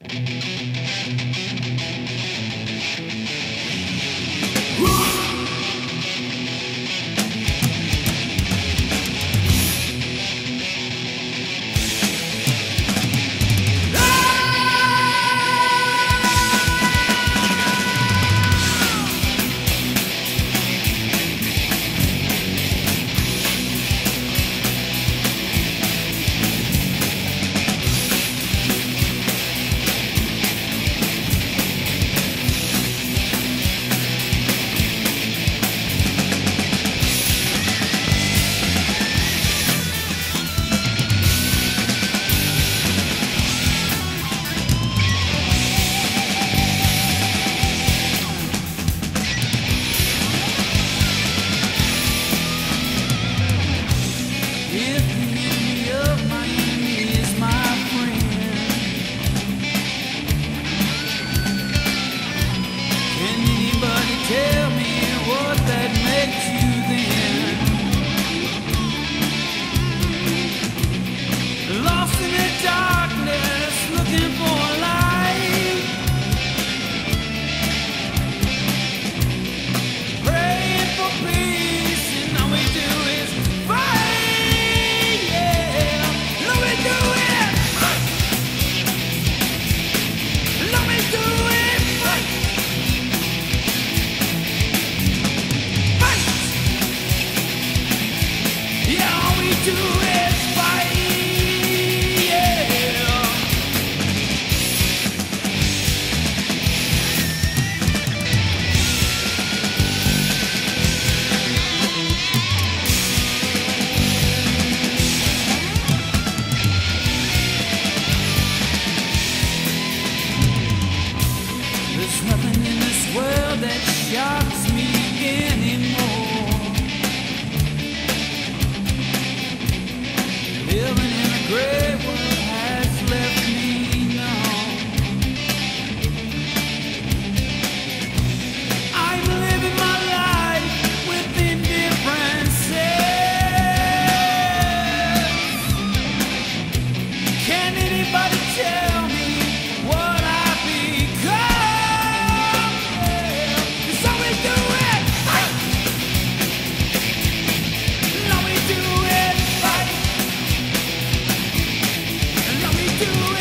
Tell me what that makes you then. Lost in the darkness, looking for a light. Praying for peace, and all we do is fight. Yeah, all we do is fight. All we do is fight. Yeah, all we do is fight, yeah. There's nothing in this world that shocks me anymore. Living in a gray world has left me numb. I'm living my life with indifferences. Can anybody tell me what I've become? Yeah. 'Cause all we do is fight. All we do is fight. And all we do